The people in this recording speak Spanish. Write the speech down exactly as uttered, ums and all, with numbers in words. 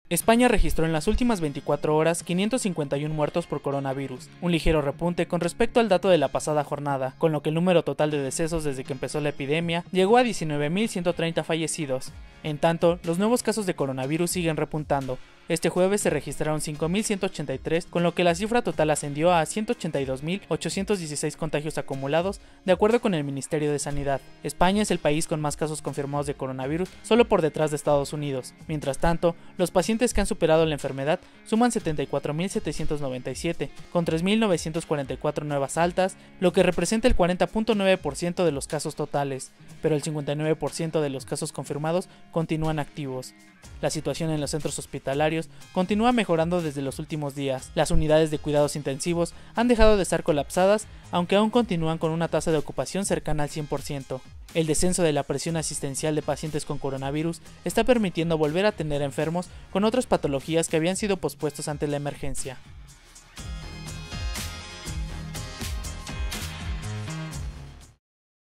España registró en las últimas veinticuatro horas quinientos cincuenta y uno muertos por coronavirus, un ligero repunte con respecto al dato de la pasada jornada, con lo que el número total de decesos desde que empezó la epidemia llegó a diecinueve mil ciento treinta fallecidos. En tanto, los nuevos casos de coronavirus siguen repuntando. Este jueves se registraron cinco mil ciento ochenta y tres, con lo que la cifra total ascendió a ciento ochenta y dos mil ochocientos dieciséis contagios acumulados, de acuerdo con el Ministerio de Sanidad. España es el país con más casos confirmados de coronavirus, solo por detrás de Estados Unidos. Mientras tanto, los pacientes que han superado la enfermedad suman setenta y cuatro mil setecientos noventa y siete, con tres mil novecientos cuarenta y cuatro nuevas altas, lo que representa el cuarenta punto nueve por ciento de los casos totales, pero el cincuenta y nueve por ciento de los casos confirmados continúan activos. La situación en los centros hospitalarios continúa mejorando desde los últimos días. Las unidades de cuidados intensivos han dejado de estar colapsadas, aunque aún continúan con una tasa de ocupación cercana al cien por ciento. El descenso de la presión asistencial de pacientes con coronavirus está permitiendo volver a tener enfermos con otras patologías que habían sido pospuestos ante la emergencia.